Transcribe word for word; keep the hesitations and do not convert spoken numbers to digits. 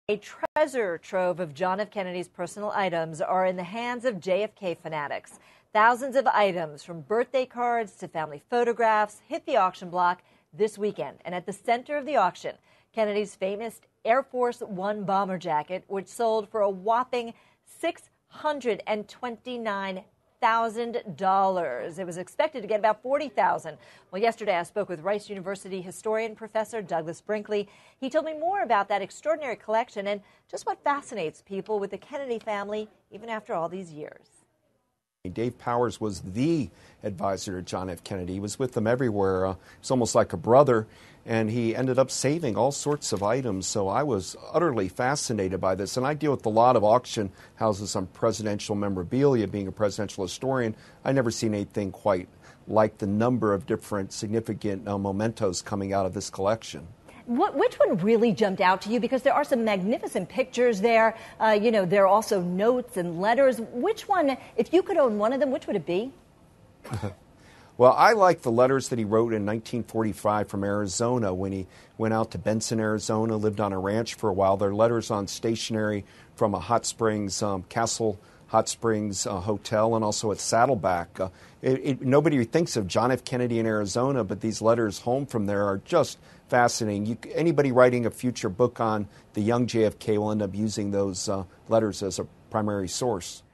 A treasure trove of John F. Kennedy's personal items are in the hands of J F K fanatics. Thousands of items, from birthday cards to family photographs, hit the auction block this weekend. And at the center of the auction, Kennedy's famous Air Force One bomber jacket, which sold for a whopping six hundred twenty-nine thousand dollars. It was expected to get about forty thousand dollars. Well, yesterday I spoke with Rice University historian Professor Douglas Brinkley. He told me more about that extraordinary collection and just what fascinates people with the Kennedy family even after all these years. Dave Powers was the advisor to John F. Kennedy. He was with them everywhere. Uh, it's almost like a brother, and he ended up saving all sorts of items. So I was utterly fascinated by this. And I deal with a lot of auction houses on presidential memorabilia. Being a presidential historian, I never seen anything quite like the number of different significant uh, mementos coming out of this collection. What, which one really jumped out to you? Because there are some magnificent pictures there. Uh, you know, there are also notes and letters. Which one, if you could own one of them, which would it be? Well, I like the letters that he wrote in nineteen forty-five from Arizona when he went out to Benson, Arizona, lived on a ranch for a while. They're letters on stationery from a Hot Springs, um, Castle Hot Springs uh, hotel, and also at Saddleback. Uh, it, it, nobody thinks of John F. Kennedy in Arizona, but these letters home from there are just fascinating. You, anybody writing a future book on the young J F K will end up using those uh, letters as a primary source.